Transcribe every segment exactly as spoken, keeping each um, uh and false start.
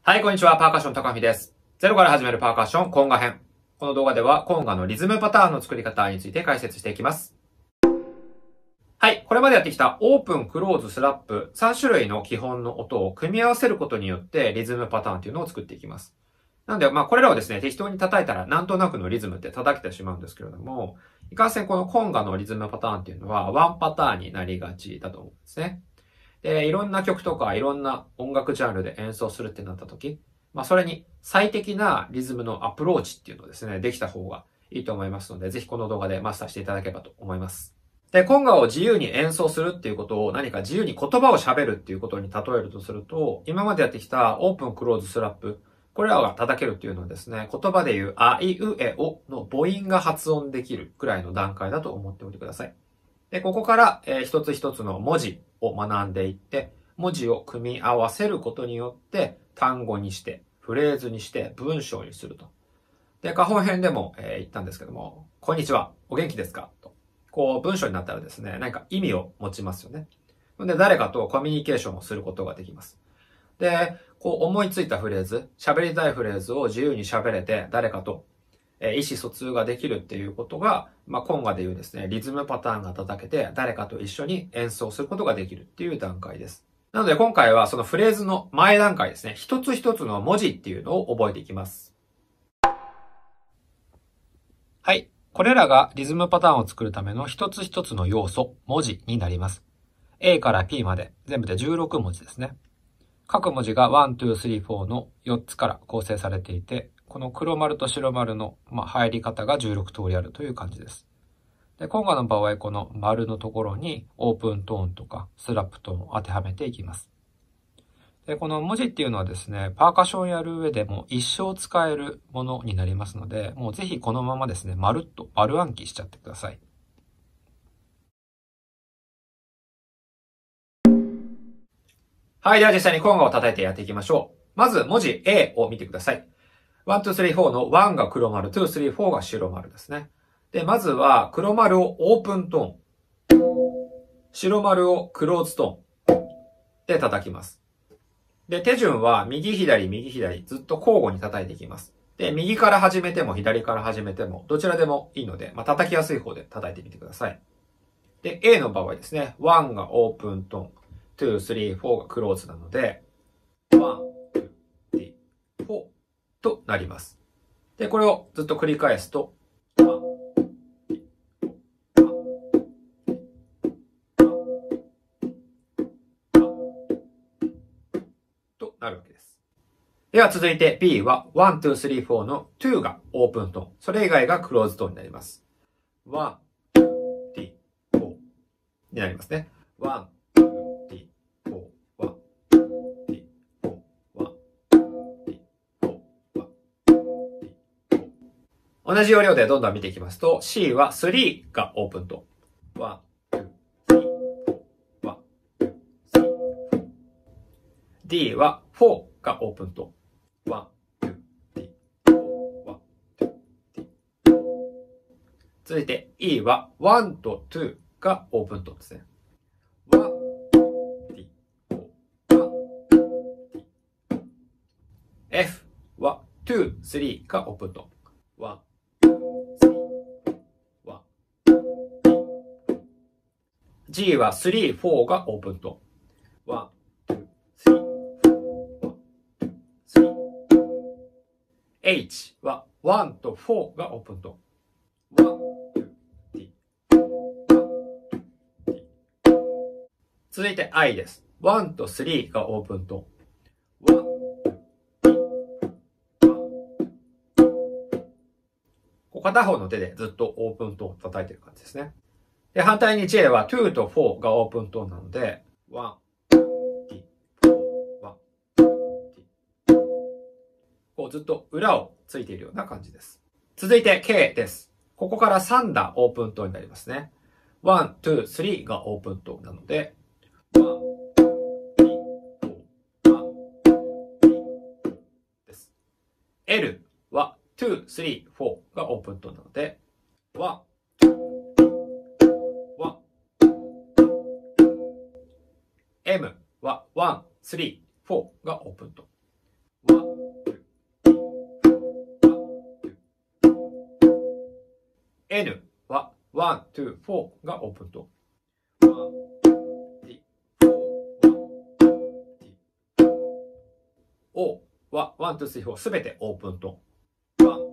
はい、こんにちは。パーカッション高見です。ゼロから始めるパーカッションコンガ編。この動画ではコンガのリズムパターンの作り方について解説していきます。はい、これまでやってきたオープン、クローズ、スラップさん種類の基本の音を組み合わせることによってリズムパターンっていうのを作っていきます。なので、まあこれらをですね、適当に叩いたらなんとなくのリズムって叩けてしまうんですけれども、いかんせんこのコンガのリズムパターンっていうのはワンパターンになりがちだと思うんですね。で、いろんな曲とかいろんな音楽ジャンルで演奏するってなった時、まあそれに最適なリズムのアプローチっていうのをですね、できた方がいいと思いますので、ぜひこの動画でマスターしていただければと思います。で、コンガを自由に演奏するっていうことを何か自由に言葉を喋るっていうことに例えるとすると、今までやってきたオープン、クローズ、スラップ、これらが叩けるっていうのはですね、言葉で言うあいうえおの母音が発音できるくらいの段階だと思っておいてください。で、ここから、えー、一つ一つの文字を学んでいって、文字を組み合わせることによって単語にして、フレーズにして文章にすると。で、下方編でも、えー、言ったんですけども、こんにちは、お元気ですかと。こう、文章になったらですね、何か意味を持ちますよね。で、誰かとコミュニケーションをすることができます。で、こう思いついたフレーズ、喋りたいフレーズを自由に喋れて、誰かと意思疎通ができるっていうことが、まあ、コンガでいうですね、リズムパターンが叩けて、誰かと一緒に演奏することができるっていう段階です。なので今回はそのフレーズの前段階ですね、一つ一つの文字っていうのを覚えていきます。はい。これらがリズムパターンを作るための一つ一つの要素、文字になります。A から P まで全部でじゅうろくもじですね。各文字がいち、に、さん、よんのよっつから構成されていて、この黒丸と白丸の入り方がじゅうろく通りあるという感じです。で、コンガの場合、この丸のところにオープントーンとかスラップトーンを当てはめていきます。で、この文字っていうのはですね、パーカッションやる上でも一生使えるものになりますので、もうぜひこのままですね、まるっと丸暗記しちゃってください。はい、では実際にコンガを叩いてやっていきましょう。まず文字 A を見てください。いち、に、さん、よんのいちが黒丸、に、さん、よんが白丸ですね。で、まずは黒丸をオープントーン。白丸をクローズトーン。で叩きます。で、手順は右左右左ずっと交互に叩いていきます。で、右から始めても左から始めてもどちらでもいいので、まあ、叩きやすい方で叩いてみてください。で、A の場合ですね、いちがオープントーン、に、さん、よんがクローズなので、いち、に、さん、よんとなります。で、これをずっと繰り返すと、となるわけです。では続いて B はいち、に、さん、よんのにがオープントーン。それ以外がクローズトーンになります。いち、に、さん、よんになりますね。いち、に、さん、よん、いち、に、さん、よん、いち、に、さん、よん、いち、に、さん、同じ要領でどんどん見ていきますと、C はさんがオープントーン。いち、に、さん、よん、いち、に、さん、よん。D はよんがオープントーン。いち、に、さん、よん、いち、に、さん、よん。続いて E はいちとにがオープントーンですね。いち、に、さん、よん。F はに、さんがオープントーン。いち、に、さん、G はさん、よんがオープントーン。いち、H はいちとよんがオープントーン。続いて I です。いちとさんがオープントーン。片方の手でずっとオープントーンを叩いてる感じですね。で、反対に J はにとよんがオープントーンなので、いち、こうずっと裏をついているような感じです。続いて K です。ここからさん打オープントーンになりますね。いち、に、さんがオープントーンなので、いち、に、さん、です。L はに、さん、よんがオープントーンなので、いち、に、M は、いち、さん、よんがオープントーン。いち、 N はワン、ツー、フォーがオープントーン。O はワン、ツー、スリー、フォーすべてオープントーン。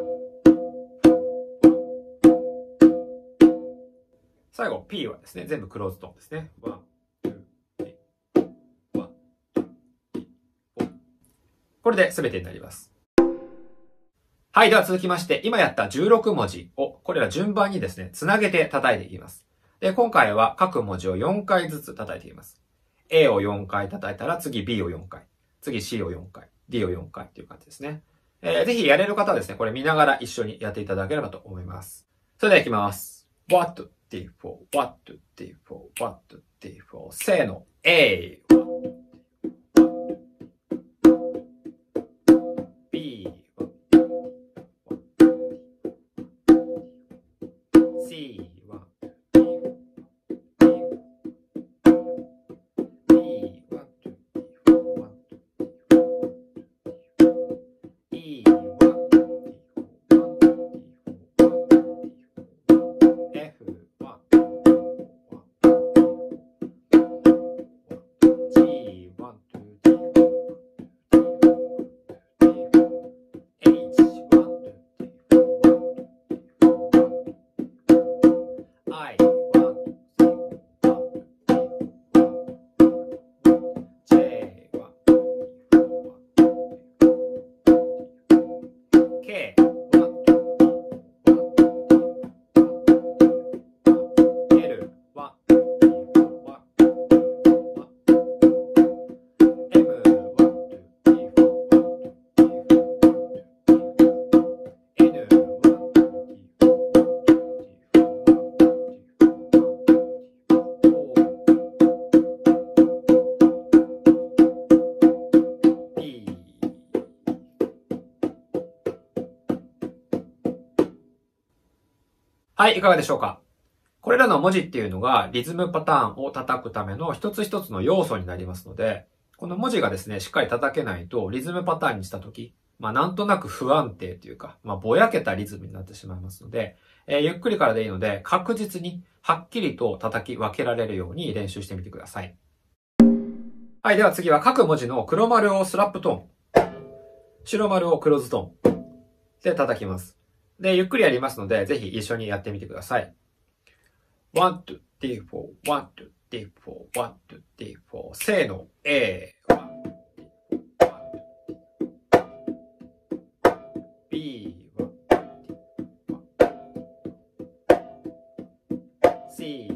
最後 P はですね、全部クローズトーンですね。ワン、ツー、スリー、ワン、ツー、スリー、フォー。これで全てになります。はい。では続きまして、今やったじゅうろくもじを、これら順番にですね、つなげて叩いていきます。で、今回は各文字をよんかいずつ叩いていきます。A をよんかい叩いたら、次 B をよんかい。次 C をよんかい。D をよんかいっていう感じですね。えー、ぜひやれる方はですね、これ見ながら一緒にやっていただければと思います。それでは行きます。What, D フォー、What, D フォー、What, D フォー。せーの。A。B。C。はい、いかがでしょうか？これらの文字っていうのがリズムパターンを叩くための一つ一つの要素になりますので、この文字がですね、しっかり叩けないとリズムパターンにしたとき、まあなんとなく不安定というか、まあぼやけたリズムになってしまいますので、えー、ゆっくりからでいいので確実にはっきりと叩き分けられるように練習してみてください。はい、では次は各文字の黒丸をスラップトーン、白丸をクローズトーンで叩きます。で、ゆっくりやりますので、ぜひ一緒にやってみてください。one, two, three, four, one, two, three, four, one, two, three, four. せーの、A。B。C。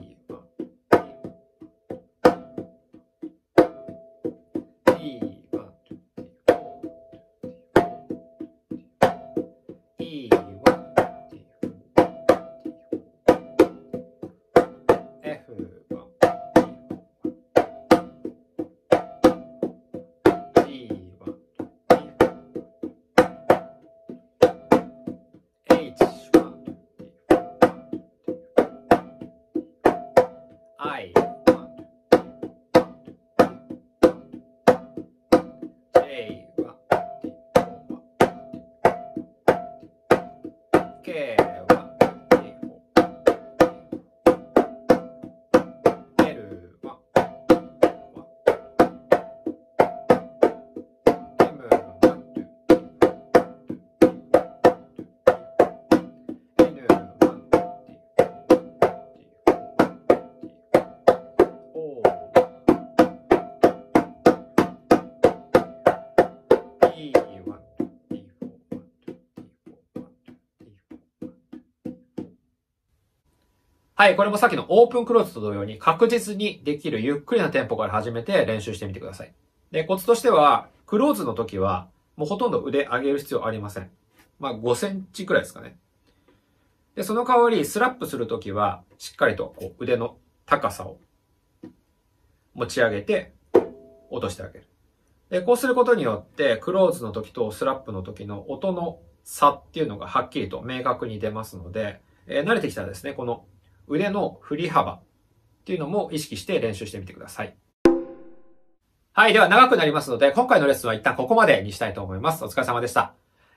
はい、これもさっきのオープンクローズと同様に確実にできるゆっくりなテンポから始めて練習してみてください。で、コツとしては、クローズの時はもうほとんど腕上げる必要ありません。まあごセンチくらいですかね。で、その代わりスラップする時はしっかりとこう腕の高さを持ち上げて落としてあげる。で、こうすることによってクローズの時とスラップの時の音の差っていうのがはっきりと明確に出ますので、えー、慣れてきたらですね、この腕の振り幅っていうのも意識して練習してみてください。はい。では長くなりますので、今回のレッスンは一旦ここまでにしたいと思います。お疲れ様でした。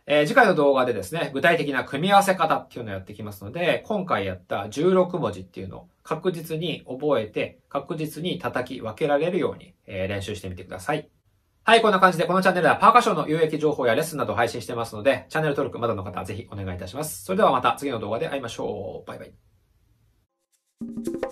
えー、次回の動画でですね、具体的な組み合わせ方っていうのをやっていきますので、今回やったじゅうろく文字っていうのを確実に覚えて、確実に叩き分けられるように、えー、練習してみてください。はい、こんな感じでこのチャンネルではパーカッションの有益情報やレッスンなどを配信してますので、チャンネル登録まだの方はぜひお願いいたします。それではまた次の動画で会いましょう。バイバイ。